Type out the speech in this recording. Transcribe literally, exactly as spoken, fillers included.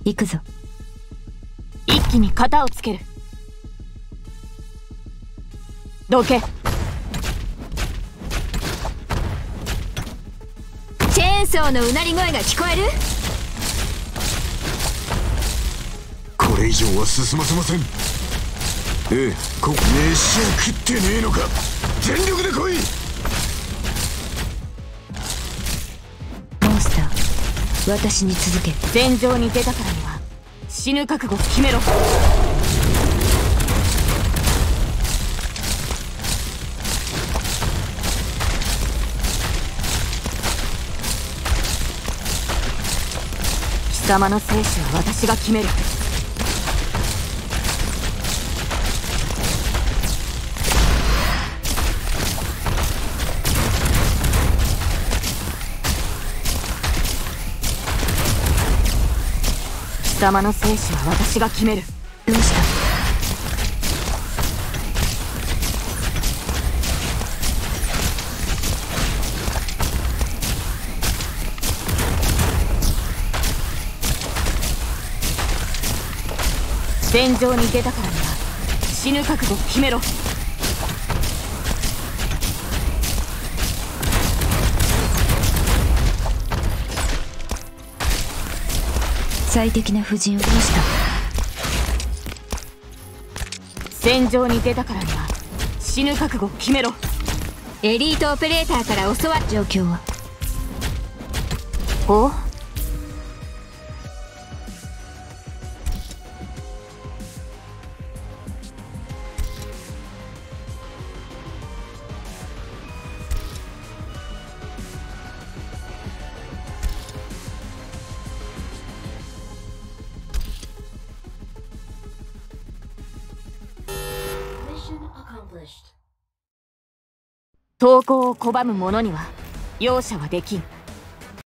行くぞ。 一気に型をつける。どけ。 チェーンソーのうなり声が聞こえる？ これ以上は進ませません。ええ、こ飯を食ってねえのか。全力で来い。 モンスター、私に続け。 戦場に出たからには死ぬ覚悟を決めろ。貴様の生死は私が決める。貴様の生死は私が決める。 どうした？ 戦場に出たからには死ぬ覚悟を決めろ。 最適な布陣を。どうした？ 戦場に出たからには死ぬ覚悟を決めろ。 エリートオペレーターから教わる。状況は？ おう。投降を拒む者には容赦はできん。